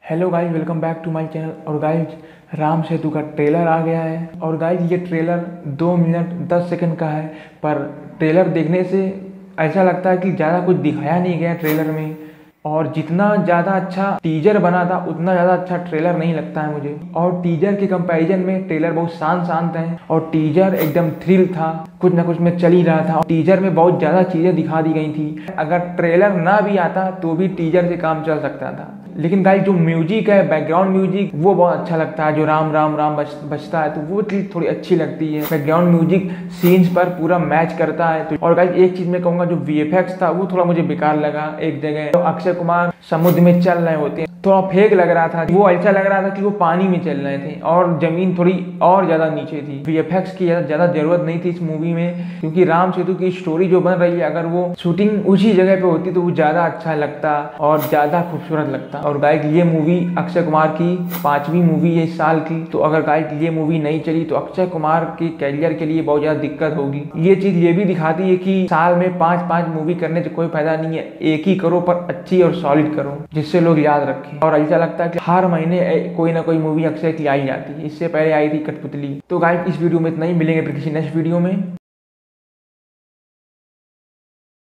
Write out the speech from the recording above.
Hello guys, welcome back to my channel. और guys, Ram Setu का trailer आ गया है। और गाइज, ये ट्रेलर 2 मिनट 10 सेकंड का है, पर ट्रेलर देखने से ऐसा लगता है कि ज़्यादा कुछ दिखाया नहीं गया ट्रेलर में। और जितना ज़्यादा अच्छा टीजर बना था उतना ज़्यादा अच्छा ट्रेलर नहीं लगता है मुझे। और टीजर के कंपैरिजन में ट्रेलर बहुत शांत शांत है, और टीजर एकदम थ्रिल था, कुछ ना कुछ में चल ही रहा था। टीजर में बहुत ज़्यादा चीज़ें दिखा दी गई थी। अगर ट्रेलर ना भी आता तो भी टीजर से काम चल सकता था। लेकिन गाइस, जो म्यूजिक है, बैकग्राउंड म्यूजिक, वो बहुत अच्छा लगता है। जो राम राम राम बजता है तो वो चीज़ थोड़ी अच्छी लगती है। बैकग्राउंड म्यूजिक सीन्स पर पूरा मैच करता है। तो और गाइस, एक चीज़ मैं कहूँगा, जो वीएफएक्स था वो थोड़ा मुझे बेकार लगा। एक जगह तो अक्षय कुमार समुद्र में चल रहे होते हैं, थोड़ा फेक लग रहा था। वो ऐसा लग रहा था कि वो पानी में चल रहे थे और जमीन थोड़ी और ज़्यादा नीचे थी। वीएफएक्स की ज़्यादा जरूरत नहीं थी इस मूवी में, क्योंकि राम सेतु की स्टोरी जो बन रही है, अगर वो शूटिंग उसी जगह पे होती तो वो ज़्यादा अच्छा लगता और ज़्यादा खूबसूरत लगता। और गाइस, ये मूवी अक्षय कुमार की 5वीं मूवी है इस साल की। तो अगर गाइस ये मूवी नहीं चली तो अक्षय कुमार के कैरियर के लिए बहुत ज़्यादा दिक्कत होगी। ये चीज़ ये भी दिखाती है कि साल में 5-5 मूवी करने से कोई फायदा नहीं है। एक ही करो, पर अच्छी और सॉलिड करो, जिससे लोग याद रखें। और ऐसा लगता है कि हर महीने कोई ना कोई मूवी अक्षय की आई जाती है। इससे पहले आई थी कठपुतली। तो गाइस, इस वीडियो में इतना ही। मिलेंगे फिर किसी नेक्स्ट वीडियो में।